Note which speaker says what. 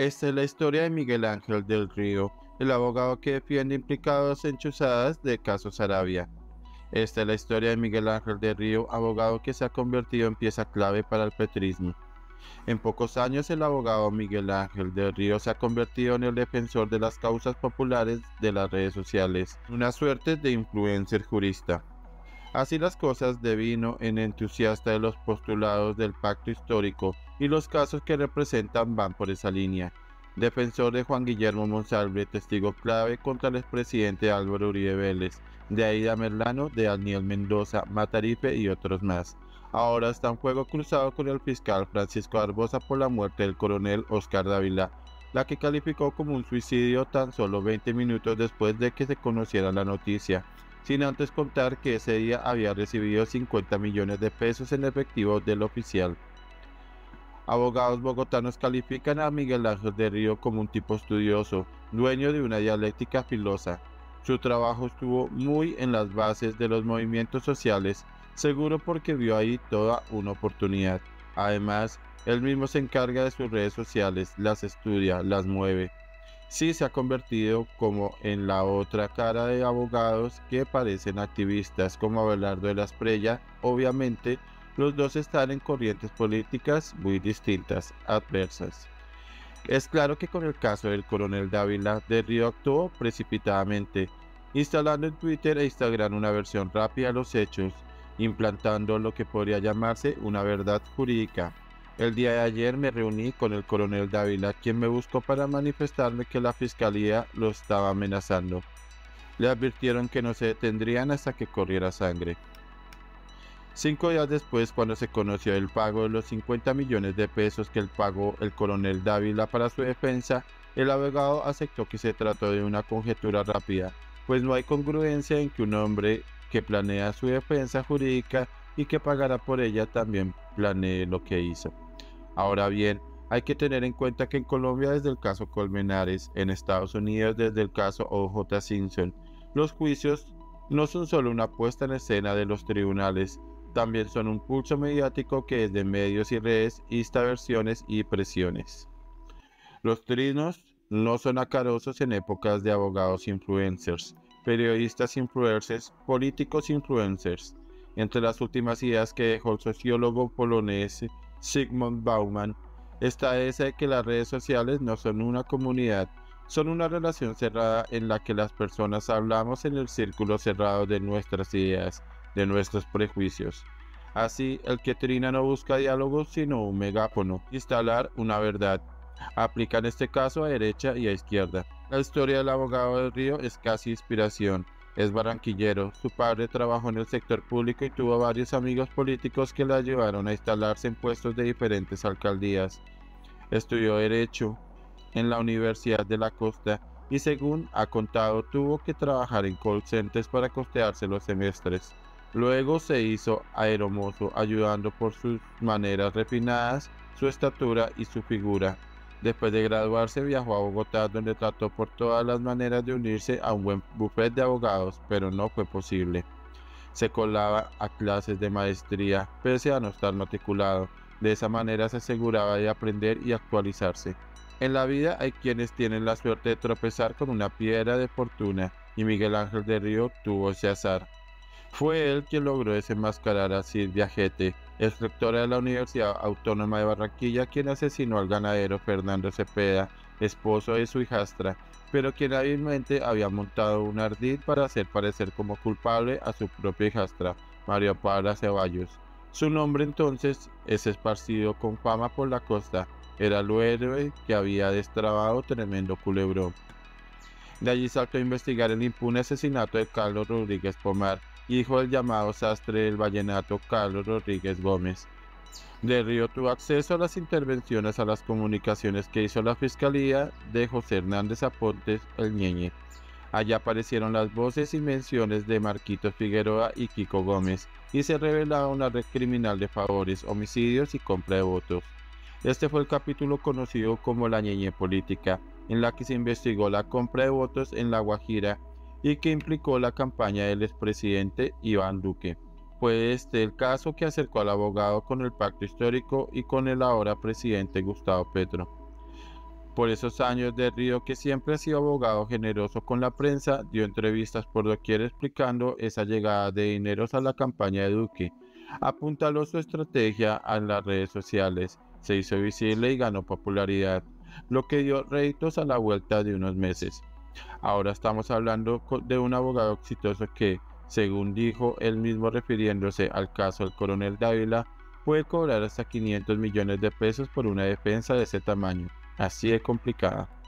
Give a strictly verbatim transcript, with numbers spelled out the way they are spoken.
Speaker 1: Esta es la historia de Miguel Ángel del Río, el abogado que defiende implicados en chuzadas de Caso Sarabia. Esta es la historia de Miguel Ángel del Río, abogado que se ha convertido en pieza clave para el petrismo. En pocos años, el abogado Miguel Ángel del Río se ha convertido en el defensor de las causas populares de las redes sociales, una suerte de influencer jurista. Así las cosas, devino en entusiasta de los postulados del pacto histórico y los casos que representan van por esa línea. Defensor de Juan Guillermo Monsalve, testigo clave contra el expresidente Álvaro Uribe Vélez, de Aida Merlano, de Daniel Mendoza, Matarife y otros más. Ahora está en fuego cruzado con el fiscal Francisco Barbosa por la muerte del coronel Oscar Dávila, la que calificó como un suicidio tan solo veinte minutos después de que se conociera la noticia, sin antes contar que ese día había recibido cincuenta millones de pesos en efectivo del oficial. Abogados bogotanos califican a Miguel Ángel del Río como un tipo estudioso, dueño de una dialéctica filosa. Su trabajo estuvo muy en las bases de los movimientos sociales, seguro porque vio ahí toda una oportunidad. Además, él mismo se encarga de sus redes sociales, las estudia, las mueve. Sí se ha convertido como en la otra cara de abogados que parecen activistas, como Abelardo de la Espriella. Obviamente, los dos están en corrientes políticas muy distintas, adversas. Es claro que con el caso del coronel Dávila, del Río actuó precipitadamente, instalando en Twitter e Instagram una versión rápida de los hechos, implantando lo que podría llamarse una verdad jurídica. El día de ayer me reuní con el coronel Dávila, quien me buscó para manifestarme que la fiscalía lo estaba amenazando. Le advirtieron que no se detendrían hasta que corriera sangre. Cinco días después, cuando se conoció el pago de los cincuenta millones de pesos que él pagó el coronel Dávila para su defensa, el abogado aceptó que se trató de una conjetura rápida, pues no hay congruencia en que un hombre que planea su defensa jurídica y que pagará por ella también planee lo que hizo. Ahora bien, hay que tener en cuenta que en Colombia desde el caso Colmenares, en Estados Unidos desde el caso O J Simpson, los juicios no son solo una puesta en escena de los tribunales, también son un pulso mediático que desde medios y redes insta versiones y presiones. Los trinos no son acarosos en épocas de abogados influencers, periodistas influencers, políticos influencers. Entre las últimas ideas que dejó el sociólogo polonés Zygmunt Bauman está esa de que las redes sociales no son una comunidad, son una relación cerrada en la que las personas hablamos en el círculo cerrado de nuestras ideas, de nuestros prejuicios. Así, el que trina no busca diálogo sino un megáfono, instalar una verdad. Aplica en este caso a derecha y a izquierda. La historia del abogado del Río es casi inspiración. Es barranquillero, su padre trabajó en el sector público y tuvo varios amigos políticos que le ayudaron a instalarse en puestos de diferentes alcaldías. Estudió Derecho en la Universidad de la Costa y, según ha contado, tuvo que trabajar en call centers para costearse los semestres. Luego se hizo aeromozo, ayudando por sus maneras refinadas, su estatura y su figura. Después de graduarse viajó a Bogotá, donde trató por todas las maneras de unirse a un buen bufete de abogados, pero no fue posible. Se colaba a clases de maestría, pese a no estar matriculado. De esa manera se aseguraba de aprender y actualizarse. En la vida hay quienes tienen la suerte de tropezar con una piedra de fortuna, y Miguel Ángel del Río tuvo ese azar. Fue él quien logró desenmascarar a Silvia Gete, ex rectora de la Universidad Autónoma de Barranquilla, quien asesinó al ganadero Fernando Cepeda, esposo de su hijastra, pero quien hábilmente había montado un ardid para hacer parecer como culpable a su propia hijastra, María Paula Ceballos. Su nombre entonces es esparcido con fama por la costa, era el héroe que había destrabado tremendo culebrón. De allí saltó a investigar el impune asesinato de Carlos Rodríguez Pomar, hijo del llamado sastre del vallenato Carlos Rodríguez Gómez. Del Río tuvo acceso a las intervenciones a las comunicaciones que hizo la Fiscalía de José Hernández Apontes, el Ñeñe. Allá aparecieron las voces y menciones de Marquitos Figueroa y Kiko Gómez, y se revelaba una red criminal de favores, homicidios y compra de votos. Este fue el capítulo conocido como la Ñeñe Política, en la que se investigó la compra de votos en La Guajira y que implicó la campaña del expresidente Iván Duque. Fue este el caso que acercó al abogado con el pacto histórico y con el ahora presidente Gustavo Petro. Por esos años de Río, que siempre ha sido abogado generoso con la prensa, dio entrevistas por doquier explicando esa llegada de dineros a la campaña de Duque. Apuntaló su estrategia a las redes sociales, se hizo visible y ganó popularidad, lo que dio réditos a la vuelta de unos meses. Ahora estamos hablando co- de un abogado exitoso que, según dijo él mismo refiriéndose al caso del coronel Dávila, puede cobrar hasta quinientos millones de pesos por una defensa de ese tamaño. Así de complicada.